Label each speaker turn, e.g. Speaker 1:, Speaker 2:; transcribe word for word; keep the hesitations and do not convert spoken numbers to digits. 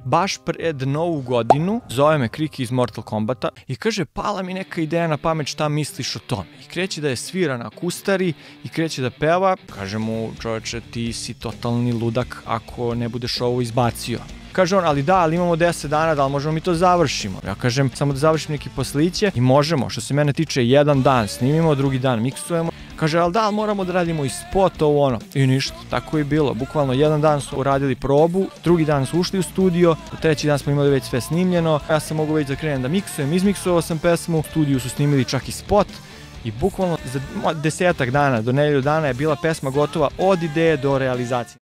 Speaker 1: Baš pred novu godinu zove me Kriki iz Mortal Kombata i kaže pala mi neka ideja na pamet šta misliš o tome. I kreće da je svira na kustari i kreće da peva. Kaže mu čoveče ti si totalni ludak ako ne budeš ovo izbacio. Kaže on, ali da, ali imamo deset dana, da li možemo mi to završimo? Ja kažem, samo da završim neki posliće i možemo, što se mene tiče, jedan dan snimimo, drugi dan miksujemo. Kaže, ali da, ali moramo da radimo i spot, ovo ono. I ništa, tako je bilo. Bukvalno jedan dan su uradili probu, drugi dan su ušli u studio, treći dan smo imali već sve snimljeno. Ja sam mogu već da krenem da miksujem, izmiksuo sam pesmu, u studiju su snimili čak i spot. I bukvalno za desetak dana, do nedelju dana je bila pesma gotova od ideje do realizacije.